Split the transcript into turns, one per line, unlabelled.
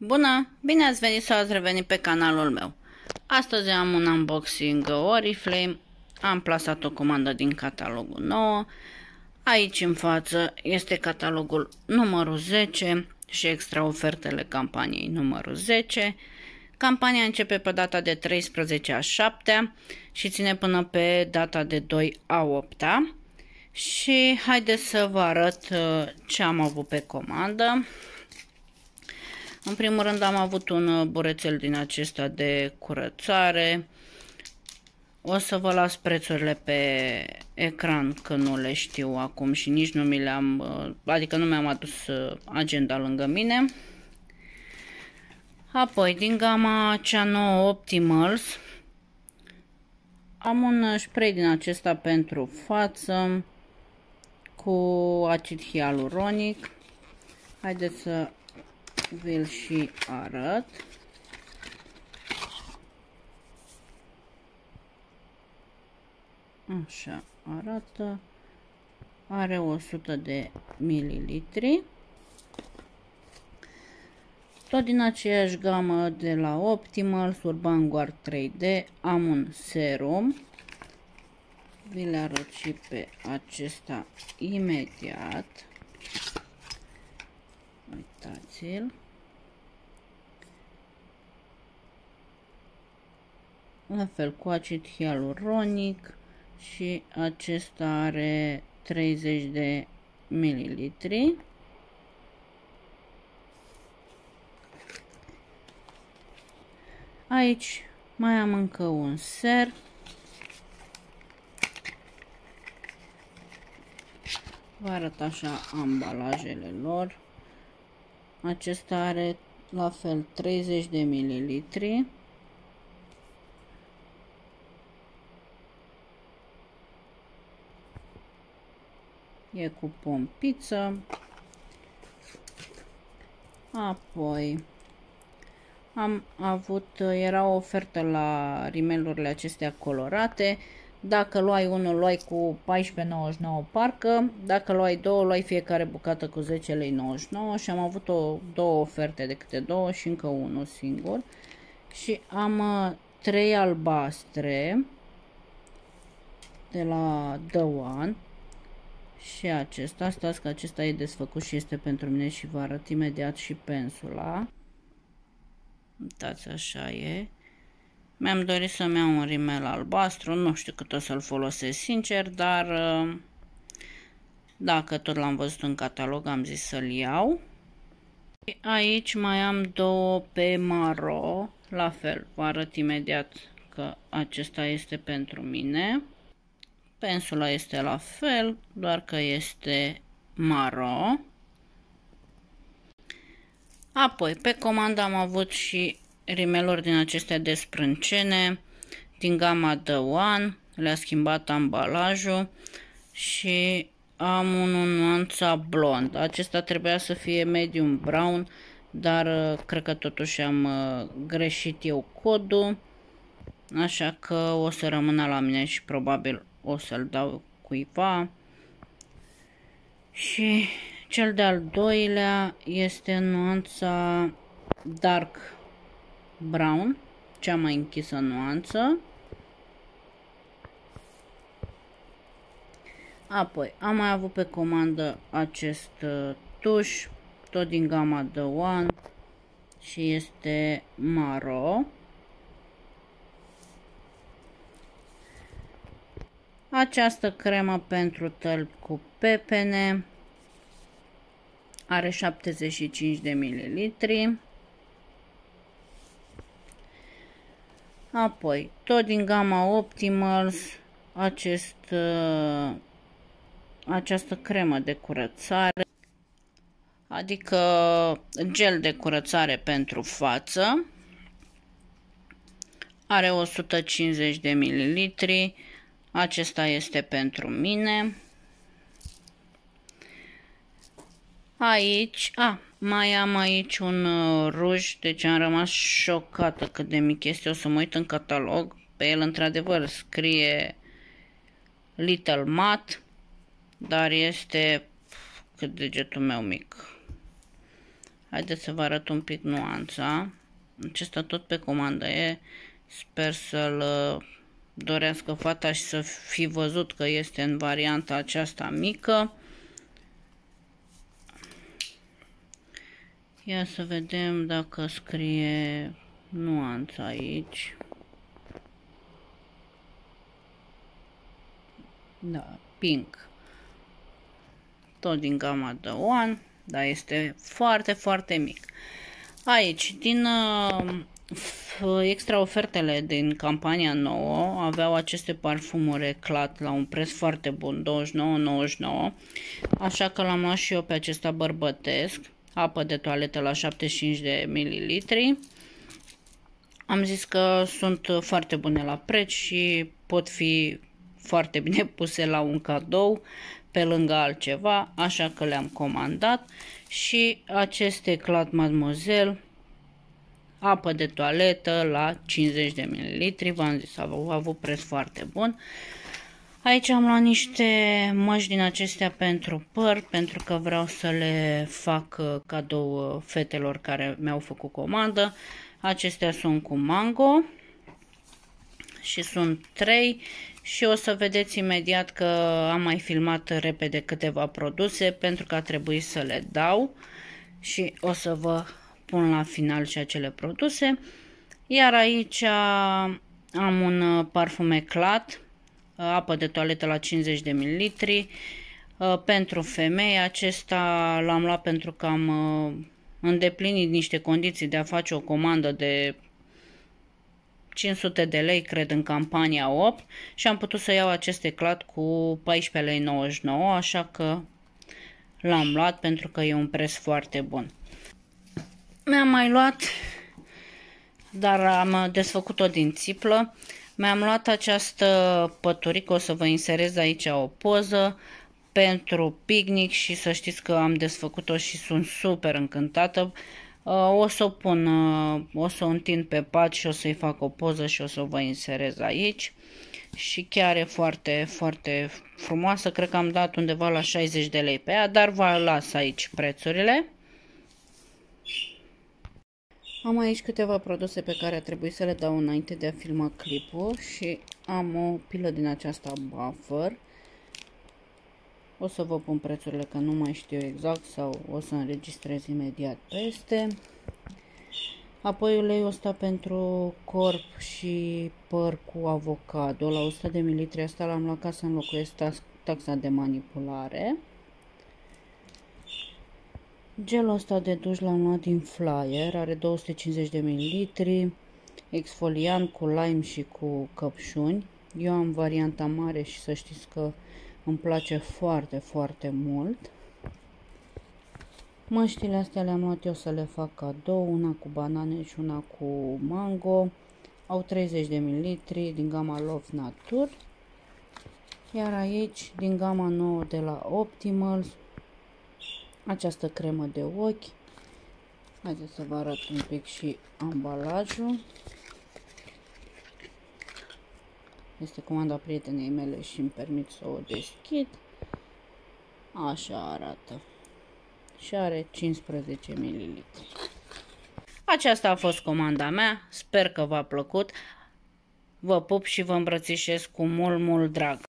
Bună! Bine ați venit sau ați revenit pe canalul meu. Astăzi am un unboxing Oriflame. Am plasat o comandă din catalogul 9. Aici în față este catalogul numărul 10 și extra ofertele campaniei numărul 10. Campania începe pe data de 13/7 și ține până pe data de 2/8. Și haideți să vă arăt ce am avut pe comandă. În primul rând am avut un burețel din acesta de curățare. O să vă las prețurile pe ecran, că nu le știu acum și nici nu mi le-am, adică nu mi-am adus agenda lângă mine. Apoi, din gama cea nouă Optimals, am un spray din acesta pentru față cu acid hialuronic. Haideți să vi-l și arăt. Așa arată. Are 100 de mililitri. Tot din aceeași gamă de la Optimals, Urban Guard 3D, am un serum. Vi le arăt și pe acesta imediat. Uitați-l. La fel cu acid hialuronic și acesta are 30 de mililitri. Aici mai am încă un ser. Vă arăt așa ambalajele lor. Acesta are la fel 30 de mililitri. E cu pompiță. Apoi am avut, era o ofertă la rimelurile acestea colorate. Dacă luai unul, luai cu 14,99 parcă. Dacă luai două, luai fiecare bucată cu 10,99 lei și am avut două oferte de câte două și încă unul singur. Și am 3 albastre de la The One. Și acesta, stați că acesta e desfăcut și este pentru mine și vă arăt imediat și pensula. Uitați, așa e. Mi-am dorit să-mi iau un rimel albastru, nu știu cât o să-l folosesc sincer, dar dacă tot l-am văzut în catalog, am zis să-l iau. Aici mai am două pe maro, la fel, vă arăt imediat că acesta este pentru mine. Pensula este la fel, doar că este maro. Apoi, pe comandă am avut și rimeluri din acestea de sprâncene, din gama The One, le-a schimbat ambalajul și am unul nuanța blond. Acesta trebuia să fie medium brown, dar cred că totuși am greșit eu codul, așa că o să rămână la mine și probabil o să-l dau cuiva. Și cel de-al doilea este nuanța dark brown, cea mai închisă nuanță. Apoi am mai avut pe comandă acest tuș, tot din gama The One și este maro. Această cremă pentru tălpi cu pepene are 75 de mililitri. Apoi, tot din gama Optimals, această cremă de curățare, adică gel de curățare pentru față, are 150 de mililitri. Acesta este pentru mine. Aici, mai am aici un ruj, deci am rămas șocată cât de mic este. O să mă uit în catalog. Pe el într-adevăr scrie Little Matte, dar este cât degetul meu mic. Haideți să vă arăt un pic nuanța. Acesta tot pe comandă e. Sper să-l dorească fata și să fi văzut că este în varianta aceasta mică. Ia să vedem dacă scrie nuanța aici. Da, pink. Tot din gama The One, dar este foarte, foarte mic. Aici, din extra ofertele din campania nouă, aveau aceste parfumuri Eclat la un preț foarte bun, 29,99. Așa că l-am luat și eu pe acesta bărbătesc. Apă de toaletă la 75 de ml. Am zis că sunt foarte bune la preț și pot fi foarte bine puse la un cadou pe lângă altceva, așa că le-am comandat. Și aceste Eclat Mademoiselle, apă de toaletă la 50 de ml. V-am zis, au avut preț foarte bun. Aici am luat niște măști din acestea pentru păr, pentru că vreau să le fac cadou fetelor care mi-au făcut comandă. Acestea sunt cu mango și sunt 3 și o să vedeți imediat că am mai filmat repede câteva produse pentru că a trebuit să le dau și o să vă pun la final și acele produse. Iar aici am un parfum Eclat, apă de toaletă la 50 de ml. Pentru femei, acesta l-am luat pentru că am îndeplinit niște condiții de a face o comandă de 500 de lei, cred, în campania 8 și am putut să iau acest Eclat cu 14,99 lei, așa că l-am luat pentru că e un preț foarte bun. Mi-am mai luat, dar am desfăcut-o din țiplă. Mi-am luat această păturică, o să vă inserez aici o poză pentru picnic și să știți că am desfăcut-o și sunt super încântată. O să o pun, o să o întind pe pat și o să-i fac o poză și o să o vă inserez aici. Și chiar e foarte, foarte frumoasă, cred că am dat undeva la 60 de lei pe ea, dar vă las aici prețurile. Am aici câteva produse pe care a trebuit să le dau înainte de a filma clipul și am o pilă din aceasta buffer. O să vă pun prețurile că nu mai știu exact sau o să înregistrez imediat peste. Apoi uleiul ăsta pentru corp și păr cu avocado la 100 de ml. Asta l-am luat ca să înlocuiesc taxa de manipulare. Gelul ăsta de duș l-am luat din Flyer, are 250 de ml, exfoliant cu lime și cu căpșuni. Eu am varianta mare și să știți că îmi place foarte, foarte mult. Măștile astea le-am luat eu să le fac cadou, una cu banane și una cu mango. Au 30 de ml din gama Love Nature. Iar aici, din gama nouă de la Optimals, această cremă de ochi. Haideți să vă arăt un pic și ambalajul. Este comanda prietenei mele și îmi permit să o deschid. Așa arată. Și are 15 ml. Aceasta a fost comanda mea. Sper că v-a plăcut. Vă pup și vă îmbrățișez cu mult, mult drag.